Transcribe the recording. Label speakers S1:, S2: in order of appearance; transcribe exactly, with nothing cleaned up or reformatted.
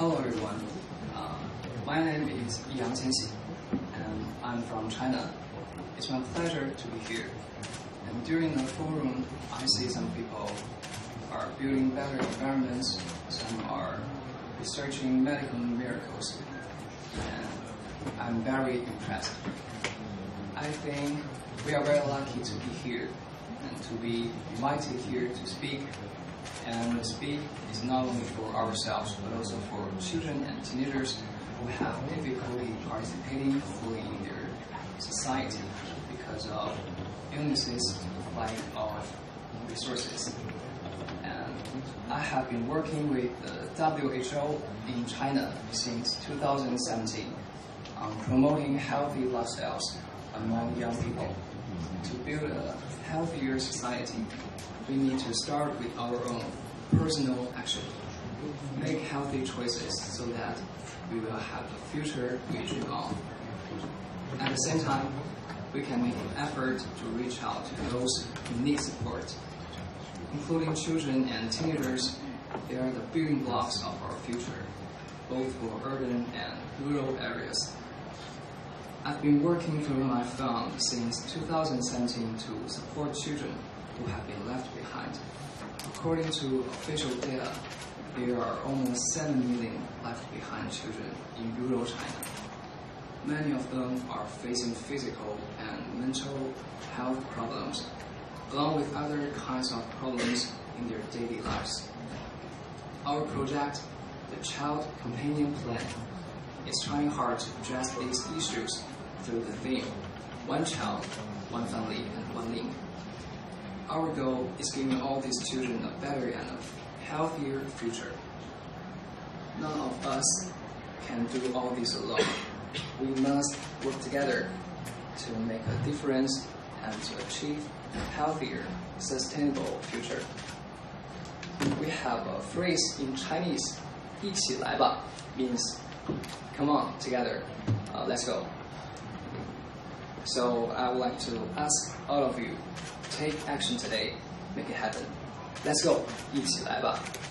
S1: Hello everyone, uh, my name is易烊千玺, and I'm from China. It's my pleasure to be here. And during the forum, I see some people are building better environments, some are researching medical miracles, and I'm very impressed. I think we are very lucky to be here and to be invited here to speak. And speak is not only for ourselves, but also for children and teenagers who have difficulty participating fully in their society because of illnesses, lack of resources. And I have been working with the W H O in China since two thousand seventeen on promoting healthy lifestyles among young people. To build a healthier society, we need to start with our own personal action. Make healthy choices so that we will have the future we dream of. At the same time, we can make an effort to reach out to those who need support, including children and teenagers. They are the building blocks of our future, both for urban and rural areas. I've been working through my fund since two thousand seventeen to support children who have been left behind. According to official data, there are almost seven million left behind children in rural China. Many of them are facing physical and mental health problems, along with other kinds of problems in their daily lives. Our project, the Child Companion Plan, is trying hard to address these issues through the theme, one child, one family, and one link. Our goal is giving all these children a better and a healthier future. None of us can do all this alone. We must work together to make a difference and to achieve a healthier, sustainable future. We have a phrase in Chinese, 一起来吧, means come on, together, uh, let's go. So I would like to ask all of you, take action today, make it happen. Let's go, 一起来吧.